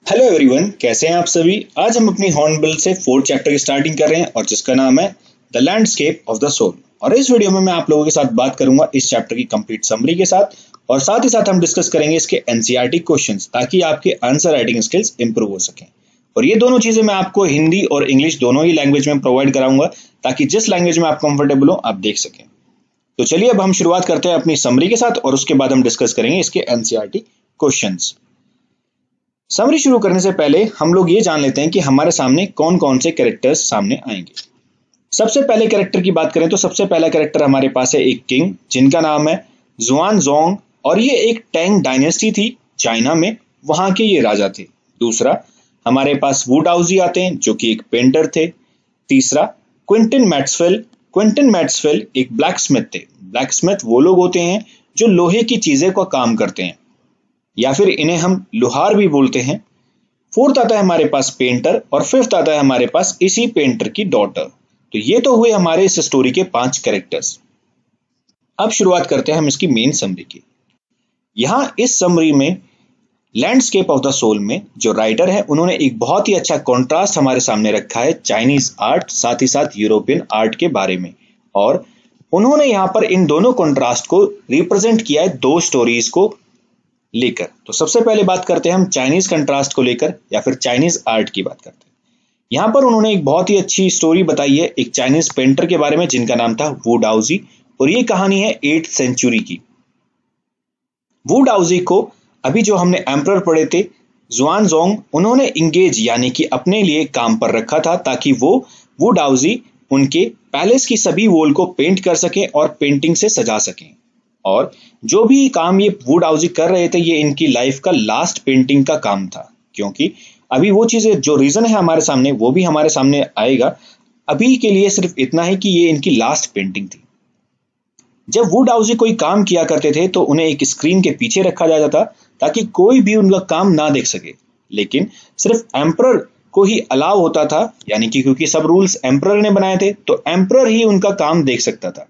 Hello everyone, कैसे हैं आप सभी। आज हम अपनी हॉर्नबिल से फोर्थ चैप्टर की स्टार्टिंग कर रहे हैं और जिसका नाम है the landscape of the soul. और इस वीडियो में मैं आप लोगों के साथ बात करूंगा इस चैप्टर की कंप्लीट समरी के साथ और साथ ही साथ हम डिस्कस करेंगे इसके एनसीईआरटी क्वेश्चंस ताकि आपके आंसर राइटिंग स्किल्स इंप्रूव हो सकें। और ये दोनों चीजें मैं आपको हिंदी और इंग्लिश दोनों ही लैंग्वेज में प्रोवाइड कराऊंगा ताकि जिस लैंग्वेज में आप कंफर्टेबल हो आप देख सकें। तो चलिए अब हम शुरुआत करते हैं अपनी समरी के साथ और उसके बाद हम डिस्कस करेंगे इसके एनसीईआरटी क्वेश्चंस। समरी शुरू करने से पहले हम लोग ये जान लेते हैं कि हमारे सामने कौन कौन से कैरेक्टर्स सामने आएंगे। सबसे पहले कैरेक्टर की बात करें तो सबसे पहला कैरेक्टर हमारे पास है एक किंग जिनका नाम है जुआनजोंग और ये एक टैंग डायनेस्टी थी चाइना में, वहां के ये राजा थे। दूसरा हमारे पास वु डाउजी आते हैं जो कि एक पेंटर थे। तीसरा क्विंटन मैट्सवेल एक ब्लैक स्मिथ थे। ब्लैक स्मिथ वो लोग होते हैं जो लोहे की चीजें का काम करते हैं या फिर इन्हें हम लोहार भी बोलते हैं। फोर्थ आता है हमारे पास पेंटर और फिफ्थ आता है हमारे पास इसी पेंटर की डॉटर। तो ये तो हुए हमारे इस स्टोरी के 5 कैरेक्टर्स। अब शुरुआत करते हैं हम इसकी मेन समरी की। यहां इस समरी में लैंडस्केप ऑफ द सोल में जो राइटर है उन्होंने एक बहुत ही अच्छा कॉन्ट्रास्ट हमारे सामने रखा है चाइनीज आर्ट साथ ही साथ यूरोपियन आर्ट के बारे में। और उन्होंने यहां पर इन दोनों कॉन्ट्रास्ट को रिप्रेजेंट किया है 2 स्टोरीज को लेकर। तो सबसे पहले बात करते हैं हम चाइनीज कंट्रास्ट को लेकर या फिर चाइनीज आर्ट की बात करते हैं। यहां पर उन्होंने एक बहुत ही अच्छी स्टोरी बताई है एक चाइनीज पेंटर के बारे में जिनका नाम था वु डाउजी और ये कहानी है 8th सेंचुरी की। वु डाउजी को अभी जो हमने एम्परर पढ़े थे जुआनजोंग उन्होंने इंगेज यानी कि अपने लिए काम पर रखा था ताकि वु डाउजी उनके पैलेस की सभी वॉल को पेंट कर सकें और पेंटिंग से सजा सकें। और जो भी काम ये वु डाउजी कर रहे थे ये इनकी लाइफ का लास्ट पेंटिंग का काम था, क्योंकि अभी वो चीजें जो रीजन है हमारे सामने वो भी हमारे सामने आएगा। अभी के लिए सिर्फ इतना है कि ये इनकी लास्ट पेंटिंग थी। जब वु डाउजी कोई काम किया करते थे तो उन्हें एक स्क्रीन के पीछे रखा जाता था ताकि कोई भी उनका काम ना देख सके, लेकिन सिर्फ एम्परर को ही अलाउ होता था, यानी कि क्योंकि सब रूल्स एम्परर ने बनाए थे तो एम्परर ही उनका काम देख सकता था।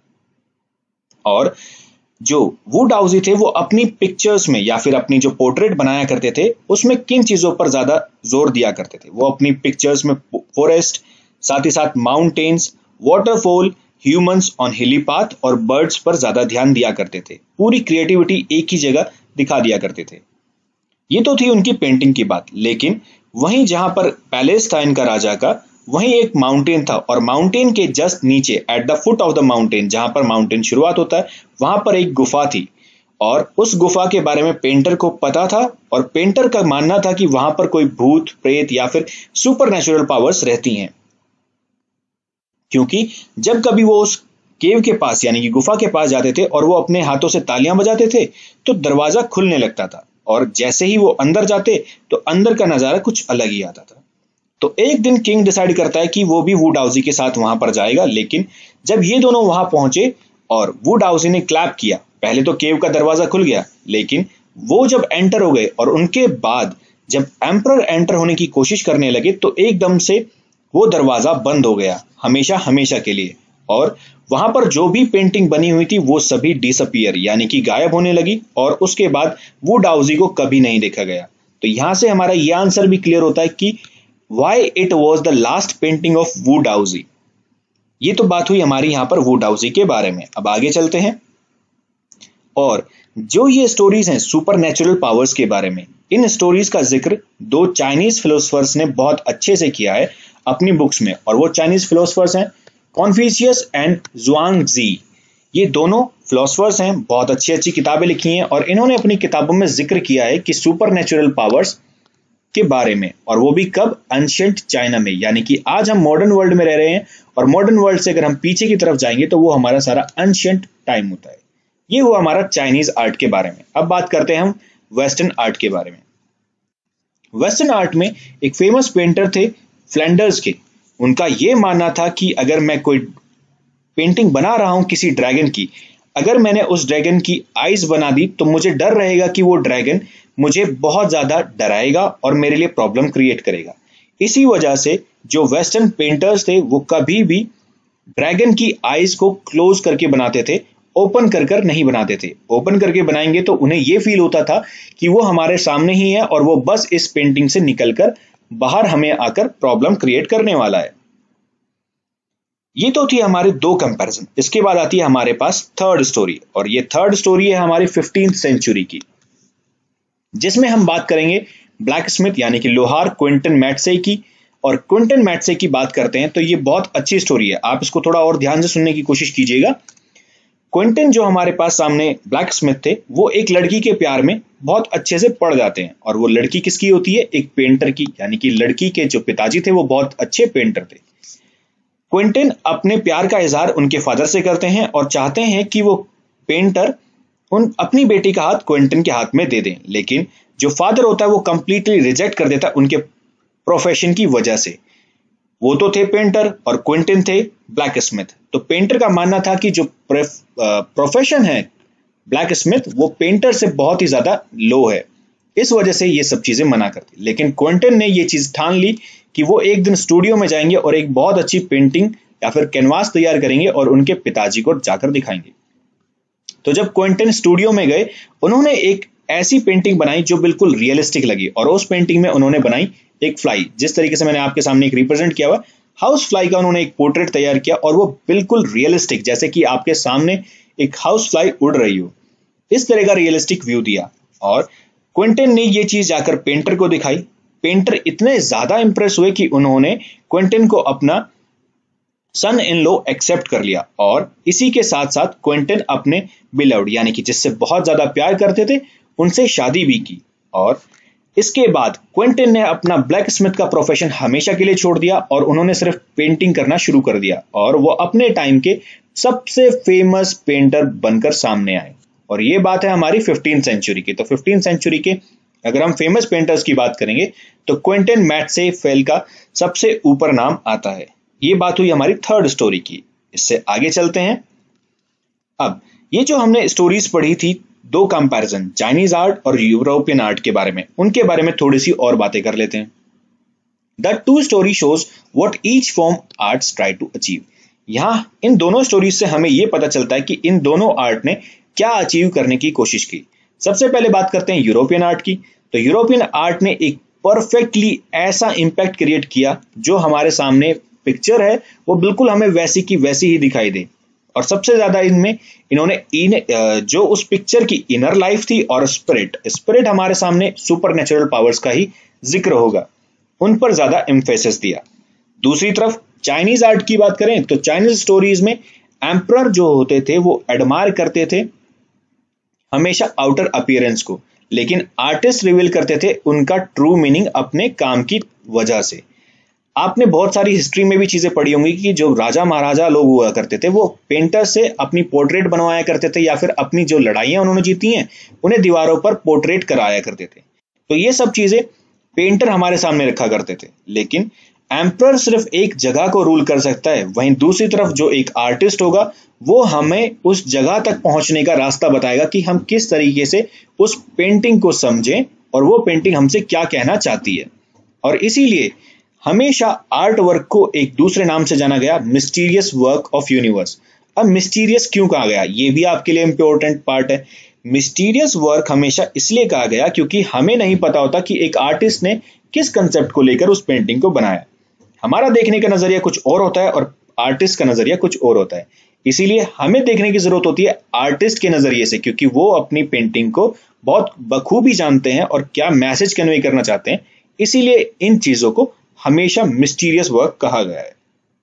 और जो वु डाउजी थे वो अपनी पिक्चर्स में या फिर अपनी जो पोर्ट्रेट बनाया करते थे उसमें किन चीजों पर ज्यादा जोर दिया करते थे। वो अपनी पिक्चर्स में फॉरेस्ट साथ ही साथ mountains, waterfall, humans on hilly path और बर्ड्स पर ज्यादा ध्यान दिया करते थे। पूरी क्रिएटिविटी एक ही जगह दिखा दिया करते थे। ये तो थी उनकी पेंटिंग की बात, लेकिन वहीं जहां पर पैलेस था इनका राजा का वहीं एक माउंटेन था और माउंटेन के जस्ट नीचे at the foot of the mountain जहां पर माउंटेन शुरुआत होता है वहां पर एक गुफा थी और उस गुफा के बारे में पेंटर को पता था और पेंटर का मानना था कि वहां पर कोई भूत प्रेत या फिर सुपर नेचुरल पावर्स रहती हैं, क्योंकि जब कभी वो उस केव के पास यानी कि गुफा के पास जाते थे और वो अपने हाथों से तालियां बजाते थे तो दरवाजा खुलने लगता था और जैसे ही वो अंदर जाते तो अंदर का नजारा कुछ अलग ही आता था। तो एक दिन किंग डिसाइड करता है कि वो भी वु डाउजी के साथ वहां पर जाएगा, लेकिन जब ये दोनों वहां पहुंचे और वु डाउजी ने क्लैप किया, पहले तो केव का दरवाजा खुल गया, लेकिन वो जब एंटर हो गए और उनके बाद जब एम्परर एंटर होने की कोशिश करने लगे तो एकदम से वो दरवाजा बंद हो गया हमेशा हमेशा के लिए और वहां पर जो भी पेंटिंग बनी हुई थी वो सभी डिसअपियर यानी कि गायब होने लगी और उसके बाद वु डाउजी को कभी नहीं देखा गया। तो यहां से हमारा यह आंसर भी क्लियर होता है कि Why it was the last painting of Wu Daozi। ये तो बात हुई हमारी यहां पर वु डाउजी के बारे में। अब आगे चलते हैं और जो ये स्टोरीज हैं सुपर नेचुरल पावर्स के बारे में, इन स्टोरीज का जिक्र 2 चाइनीज फिलोसफर्स ने बहुत अच्छे से किया है अपनी बुक्स में और वो चाइनीज फिलोसफर्स हैं कॉन्फ्यूशियस एंड जुआंगजी। ये दोनों फिलोसफर्स हैं, बहुत अच्छी अच्छी किताबें लिखी हैं और इन्होंने अपनी किताबों में जिक्र किया है कि सुपर नेचुरल पावर्स के बारे में, और वो भी कब, एंशिएंट चाइना में, यानी कि आज हम मॉडर्न वर्ल्ड में रह रहे हैं और मॉडर्न वर्ल्ड से अगर हम पीछे की तरफ जाएंगे तो वो हमारा सारा एंशिएंट टाइम होता है। ये हुआ हमारा चाइनीज आर्ट के बारे में। अब बात करते हैं हम वेस्टर्न आर्ट के बारे में। वेस्टर्न आर्ट में एक फेमस पेंटर थे फ्लैंडर्स के। उनका ये मानना था कि अगर मैं कोई पेंटिंग बना रहा हूं किसी ड्रैगन की, अगर मैंने उस ड्रैगन की आईज बना दी तो मुझे डर रहेगा कि वो ड्रैगन मुझे बहुत ज्यादा डराएगा और मेरे लिए प्रॉब्लम क्रिएट करेगा। इसी वजह से जो वेस्टर्न पेंटर्स थे वो कभी भी ड्रैगन की आईज को क्लोज करके बनाते थे ओपन कर कर नहीं बनाते थे। ओपन करके बनाएंगे तो उन्हें यह फील होता था कि वो हमारे सामने ही है और वो बस इस पेंटिंग से निकलकर बाहर हमें आकर प्रॉब्लम क्रिएट करने वाला है। ये तो थी हमारे दो कंपैरिजन। इसके बाद आती है हमारे पास थर्ड स्टोरी, और ये थर्ड स्टोरी है हमारी 15th सेंचुरी की, जिसमें हम बात करेंगे ब्लैक स्मिथ यानी कि लोहार क्विंटन मैटसे की। और क्विंटन मैटसे की बात करते हैं तो ये बहुत अच्छी स्टोरी है, आप इसको थोड़ा और ध्यान से सुनने की कोशिश कीजिएगा। क्विंटन जो हमारे पास सामने ब्लैक स्मिथ थे, वो एक लड़की के प्यार में बहुत अच्छे से पड़ जाते हैं। और वो लड़की किसकी होती है? एक पेंटर की, यानी कि लड़की के जो पिताजी थे वो बहुत अच्छे पेंटर थे। क्विंटन अपने प्यार का इजहार उनके फादर से करते हैं और चाहते हैं कि वो पेंटर अपनी बेटी का हाथ क्विंटन के हाथ में दे दें, लेकिन जो फादर होता है वो कंप्लीटली रिजेक्ट कर देता है उनके प्रोफेशन की वजह से। वो तो थे पेंटर और क्विंटन थे ब्लैक स्मिथ। तो पेंटर का मानना था कि जो प्रोफेशन है ब्लैक स्मिथ वो पेंटर से बहुत ही ज्यादा लो है, इस वजह से ये सब चीजें मना करती। लेकिन क्विंटन ने ये चीज ठान ली कि वो एक दिन स्टूडियो में जाएंगे और एक बहुत अच्छी पेंटिंग या फिर कैनवास तैयार करेंगे और उनके पिताजी को जाकर दिखाएंगे। तो जब क्विंटन स्टूडियो में गए, उन्होंने एक ऐसी पेंटिंग बनाई जो बिल्कुल रियलिस्टिक लगी, और उस पेंटिंग में उन्होंने बनाई एक फ्लाई। जिस तरीके से मैंने आपके सामने एक रिप्रेजेंट किया हुआ हाउस फ्लाई का उन्होंने एक पोर्ट्रेट तैयार किया, और वो बिल्कुल रियलिस्टिक, जैसे कि आपके सामने एक हाउस फ्लाई उड़ रही हो, इस तरह का रियलिस्टिक व्यू दिया। और क्विंटन ने ये चीज जाकर पेंटर को दिखाई। पेंटर इतने ज्यादा इंप्रेस हुए कि उन्होंने क्विंटन को अपना सन इन लॉ एक्सेप्ट कर लिया, और इसी के साथ साथ क्विंटन अपने बिलव्ड यानी कि जिससे बहुत ज्यादा प्यार करते थे उनसे शादी भी की। और इसके बाद क्विंटन ने अपना ब्लैक स्मिथ का प्रोफेशन हमेशा के लिए छोड़ दिया और उन्होंने सिर्फ पेंटिंग करना शुरू कर दिया, और वो अपने टाइम के सबसे फेमस पेंटर बनकर सामने आए। और ये बात है हमारी 15th सेंचुरी की। तो 15th सेंचुरी के अगर हम फेमस पेंटर्स की बात करेंगे तो क्विंटन मैटसे फेल का सबसे ऊपर नाम आता है। ये बात हुई हमारी थर्ड स्टोरी की। इससे आगे चलते हैं। अब ये जो हमने स्टोरीज पढ़ी थी, दो कंपैरिजन चाइनीज आर्ट और यूरोपियन आर्ट के बारे में, उनके बारे में थोड़ी सी और बातें कर लेते हैं। The two story shows what each form arts try to achieve. यहां इन दोनों स्टोरीज से हमें यह पता चलता है कि इन दोनों आर्ट ने क्या अचीव करने की कोशिश की। सबसे पहले बात करते हैं यूरोपियन आर्ट की। तो यूरोपियन आर्ट ने एक परफेक्टली ऐसा इंपैक्ट क्रिएट किया जो हमारे सामने पिक्चर है वो बिल्कुल हमें वैसी की वैसी ही दिखाई दे। और सबसे ज्यादा इनमें इन्होंने जो उस पिक्चर की इनर लाइफ थी और स्पिरिट हमारे सामने सुपर नेचुरल पावर्स का ही जिक्र होगा, उन पर ज्यादा एम्फेसिस दिया। दूसरी तरफ चाइनीज आर्ट की बात करें तो चाइनीज स्टोरीज में एम्परर जो होते थे वो एडमायर करते थे हमेशा आउटर अपीयरेंस को, लेकिन आर्टिस्ट रिवील करते थे उनका ट्रू मीनिंग अपने काम की वजह से। आपने बहुत सारी हिस्ट्री में भी चीजें पढ़ी होंगी कि जो राजा महाराजा लोग हुआ करते थे वो पेंटर से अपनी पोर्ट्रेट बनवाया करते थे, या फिर अपनी जो लड़ाइयां उन्होंने जीती हैं उन्हें दीवारों पर पोर्ट्रेट कराया करते थे। तो ये सब चीजें पेंटर हमारे सामने रखा करते थे। लेकिन एम्परर सिर्फ एक जगह को रूल कर सकता है, वहीं दूसरी तरफ जो एक आर्टिस्ट होगा वो हमें उस जगह तक पहुंचने का रास्ता बताएगा कि हम किस तरीके से उस पेंटिंग को समझें और वो पेंटिंग हमसे क्या कहना चाहती है। और इसीलिए हमेशा आर्ट वर्क को एक दूसरे नाम से जाना गया, मिस्टीरियस वर्क ऑफ यूनिवर्स। अब मिस्टीरियस क्यों कहा गया, ये भी आपके लिए इंपॉर्टेंट पार्ट है। मिस्टीरियस वर्क हमेशा इसलिए कहा गया क्योंकि हमें नहीं पता होता कि एक आर्टिस्ट ने किस कंसेप्ट को लेकर उस पेंटिंग को बनाया। हमारा देखने का नजरिया कुछ और होता है और आर्टिस्ट का नजरिया कुछ और होता है। इसीलिए हमें देखने की जरूरत होती है आर्टिस्ट के नजरिए से, क्योंकि वो अपनी पेंटिंग को बहुत बखूबी जानते हैं और क्या मैसेज कन्वे करना चाहते हैं। इसीलिए इन चीजों को हमेशा मिस्टीरियस वर्क कहा गया है।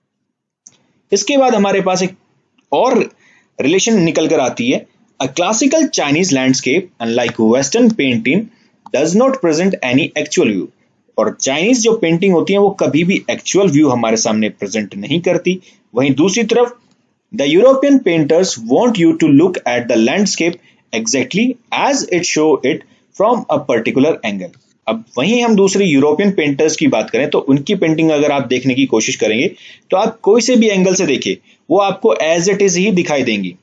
इसके बाद हमारे पास एक और रिलेशन निकल कर आती है। A classical Chinese landscape unlike western painting does not present any actual view. और चाइनीज जो पेंटिंग होती है वो कभी भी एक्चुअल व्यू हमारे सामने प्रेजेंट नहीं करती। वहीं दूसरी तरफ the European painters want you to look at the landscape exactly as it show it from a particular angle. अब वहीं हम दूसरी यूरोपियन पेंटर्स की बात करें तो उनकी पेंटिंग अगर आप देखने की कोशिश करेंगे तो आप कोई से भी एंगल से देखिए वो आपको एज इट इज ही दिखाई देंगी।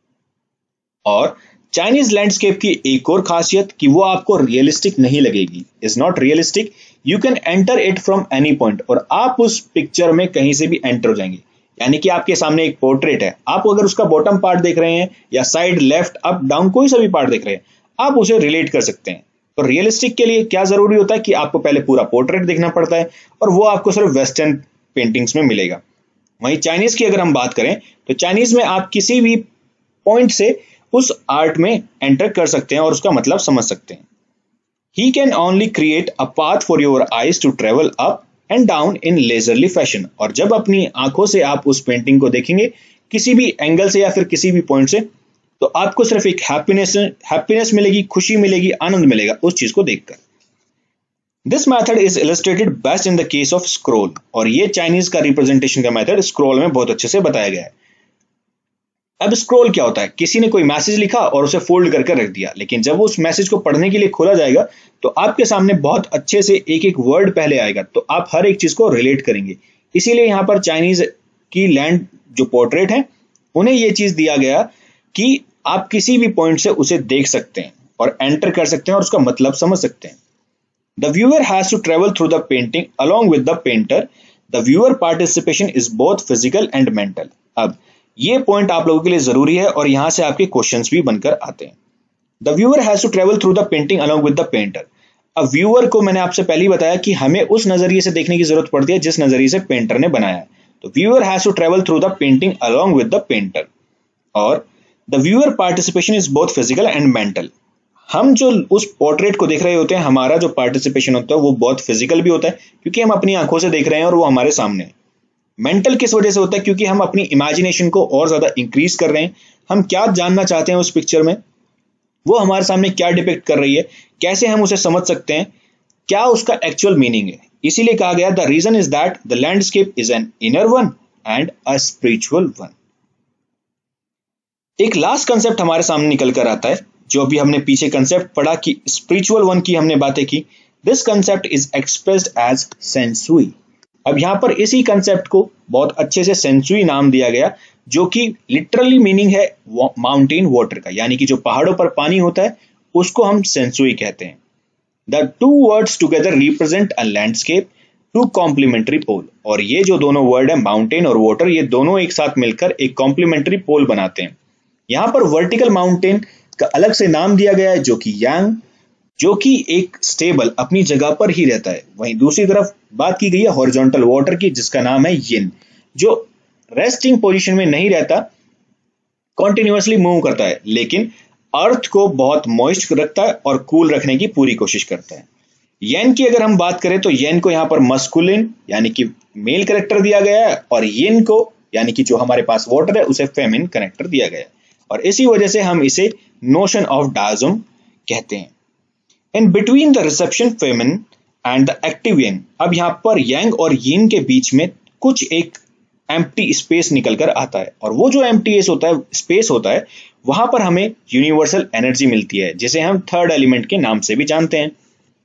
और चाइनीज लैंडस्केप की एक और खासियत कि वो आपको रियलिस्टिक नहीं लगेगी, is not realistic, you can enter it from any point, और आप उस पिक्चर में कहीं से भी एंटर हो जाएंगे। यानी कि आपके सामने एक पोर्ट्रेट है, आप अगर उसका बॉटम पार्ट देख रहे हैं या साइड, लेफ्ट, अप, डाउन, कोई सा भी पार्ट देख रहे हैं, आप उसे रिलेट कर सकते हैं। तो रियलिस्टिक के लिए क्या जरूरी होता है कि आपको पहले पूरा पोर्ट्रेट देखना पड़ता है, और वो आपको सिर्फ वेस्टर्न पेंटिंग्स में मिलेगा। वहीं चाइनीज की अगर हम बात करें तो चाइनीज में आप किसी भी पॉइंट से उस आर्ट में एंटर कर सकते हैं और उसका मतलब समझ सकते हैं। He can only create a path for your eyes to travel up and down in leisurely fashion। और जब अपनी आंखों से आप उस पेंटिंग को देखेंगे किसी भी एंगल से या फिर किसी भी पॉइंट से, तो आपको सिर्फ एक हैप्पीनेस मिलेगी, खुशी मिलेगी, आनंद मिलेगा उस चीज को देखकर। This method is illustrated best in the case of scroll. और ये चाइनीज का रिप्रेजेंटेशन का मेथड स्क्रोल में बहुत अच्छे से बताया गया है। अब स्क्रॉल क्या होता है, किसी ने कोई मैसेज लिखा और उसे फोल्ड करके रख दिया, लेकिन जब उस मैसेज को पढ़ने के लिए खोला जाएगा तो आपके सामने बहुत अच्छे से एक एक वर्ड पहले आएगा, तो आप हर एक चीज को रिलेट करेंगे। इसीलिए यहाँ पर चाइनीज की लैंड जो पोर्ट्रेट है उन्हें यह चीज दिया गया कि आप किसी भी पॉइंट से उसे देख सकते हैं और एंटर कर सकते हैं और उसका मतलब समझ सकते हैं। The viewer has to travel through the painting along with the painter. The viewer participation is both physical and mental. अब ये पॉइंट आप लोगों के लिए जरूरी है और यहां से आपके क्वेश्चंस भी बनकर आते हैं। The viewer has to travel through the painting along with the painter. अब व्यूअर को मैंने आपसे पहले ही बताया कि हमें उस नजरिए से देखने की जरूरत पड़ती है जिस नजरिए से पेंटर ने बनाया है। तो viewer has to travel through the painting along with the painter. और the viewer participation is both physical and mental. हम जो उस पोर्ट्रेट को देख रहे होते हैं, हमारा जो पार्टिसिपेशन होता है वो बहुत फिजिकल भी होता है क्योंकि हम अपनी आंखों से देख रहे हैं और वो हमारे सामने है। मेंटल किस वजह से होता है, क्योंकि हम अपनी इमेजिनेशन को और ज्यादा इंक्रीज कर रहे हैं। हम क्या जानना चाहते हैं उस पिक्चर में, वो हमारे सामने क्या डिपिक्ट कर रही है, कैसे हम उसे समझ सकते हैं, क्या उसका एक्चुअल मीनिंग है। इसीलिए कहा गया the reason is that the landscape is an inner one and a spiritual one. एक लास्ट कंसेप्ट हमारे सामने निकल कर आता है, जो अभी हमने पीछे कंसेप्ट पढ़ा कि स्पिरिचुअल वन की हमने बातें की। This concept is expressed as sansui. अब यहां पर इसी कंसेप्ट को बहुत अच्छे से सेंसुई नाम दिया गया, जो कि लिटरली मीनिंग है माउंटेन वाटर का, यानी कि जो पहाड़ों पर पानी होता है उसको हम सेंसुई कहते हैं। The two words together represent a landscape two complementary pole. और ये जो दोनों वर्ड है माउंटेन और वाटर, ये दोनों एक साथ मिलकर एक कॉम्प्लीमेंट्री पोल बनाते हैं। यहां पर वर्टिकल माउंटेन का अलग से नाम दिया गया है जो कि यांग, जो कि एक स्टेबल अपनी जगह पर ही रहता है। वहीं दूसरी तरफ बात की गई है हॉरिजॉन्टल वाटर की, जिसका नाम है यिन, जो रेस्टिंग पोजीशन में नहीं रहता, कॉन्टिन्यूअसली मूव करता है, लेकिन अर्थ को बहुत मॉइस्ट रखता है और कूल रखने की पूरी कोशिश करता है। येन की अगर हम बात करें तो येन को यहाँ पर मस्कुलिन यानी कि मेल करेक्टर दिया गया है, और यिन को यानी कि जो हमारे पास वाटर है उसे फेमिन करेक्टर दिया गया है, और इसी वजह से हम इसे नोशन ऑफ डायज़म कहते हैं। In between the reception feminine and the active yang. अब यहां पर यांग और यिन के बीच में कुछ एक एम्प्टी स्पेस निकलकर आता है, और वो जो एम्प्टी स्पेस होता है वहां पर हमें यूनिवर्सल एनर्जी मिलती है, जिसे हम थर्ड एलिमेंट के नाम से भी जानते हैं।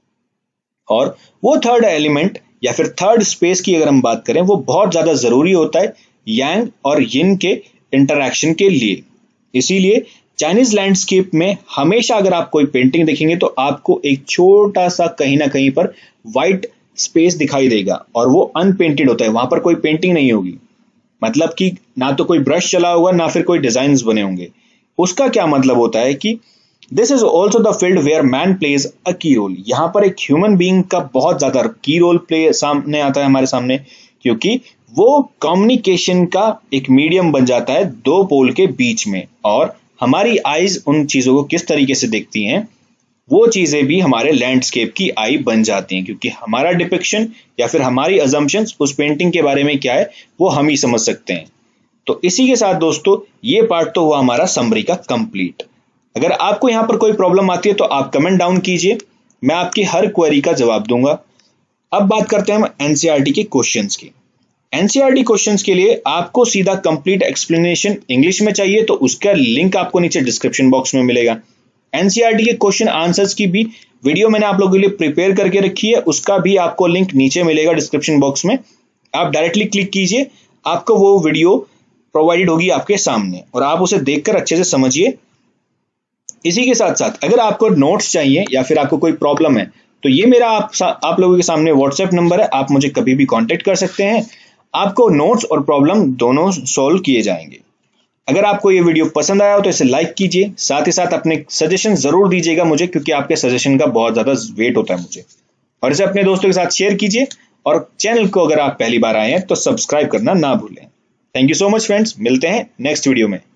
और वो थर्ड एलिमेंट या फिर थर्ड स्पेस की अगर हम बात करें, वो बहुत ज्यादा जरूरी होता है यांग और यिन के इंटरैक्शन के लिए। इसीलिए चाइनीज लैंडस्केप में हमेशा अगर आप कोई पेंटिंग देखेंगे तो आपको एक छोटा सा कहीं ना कहीं पर व्हाइट स्पेस दिखाई देगा, और वो अनपेंटेड होता है, वहां पर कोई पेंटिंग नहीं होगी, मतलब कि ना तो कोई ब्रश चला होगा ना फिर कोई डिजाइन बने होंगे। उसका क्या मतलब होता है कि this is also the field where man plays a key role. यहां पर एक ह्यूमन बीइंग का बहुत ज्यादा की रोल प्ले सामने आता है हमारे सामने, क्योंकि वो कम्युनिकेशन का एक मीडियम बन जाता है दो पोल के बीच में, और हमारी आईज उन चीजों को किस तरीके से देखती हैं वो चीजें भी हमारे लैंडस्केप की आई बन जाती हैं, क्योंकि हमारा डिपिक्शन या फिर हमारी अजम्पशंस उस पेंटिंग के बारे में क्या है वो हम ही समझ सकते हैं। तो इसी के साथ दोस्तों ये पार्ट तो हुआ हमारा समरी का कंप्लीट। अगर आपको यहां पर कोई प्रॉब्लम आती है तो आप कमेंट डाउन कीजिए, मैं आपकी हर क्वेरी का जवाब दूंगा। अब बात करते हैं हम एनसीईआरटी के क्वेश्चंस की। एनसीईआरटी क्वेश्चंस के लिए आपको सीधा कंप्लीट एक्सप्लेनेशन इंग्लिश में चाहिए तो उसका लिंक आपको नीचे डिस्क्रिप्शन बॉक्स में मिलेगा। एनसीईआरटी के क्वेश्चन आंसर्स की भी वीडियो मैंने आप लोगों के लिए प्रिपेयर करके रखी है, उसका भी आपको लिंक नीचे मिलेगा डिस्क्रिप्शन बॉक्स में। आप डायरेक्टली क्लिक कीजिए, आपको वो वीडियो प्रोवाइडेड होगी आपके सामने और आप उसे देखकर अच्छे से समझिए। इसी के साथ साथ अगर आपको नोट्स चाहिए या फिर आपको कोई प्रॉब्लम है तो ये मेरा आप लोगों के सामने व्हाट्सएप नंबर है, आप मुझे कभी भी कांटेक्ट कर सकते हैं। आपको नोट्स और प्रॉब्लम दोनों सोल्व किए जाएंगे। अगर आपको ये वीडियो पसंद आया हो तो इसे लाइक कीजिए, साथ ही साथ अपने सजेशन जरूर दीजिएगा मुझे, क्योंकि आपके सजेशन का बहुत ज्यादा वेट होता है मुझे। और इसे अपने दोस्तों के साथ शेयर कीजिए, और चैनल को अगर आप पहली बार आए हैं तो सब्सक्राइब करना ना भूलें। Thank you so much friends, मिलते हैं नेक्स्ट वीडियो में।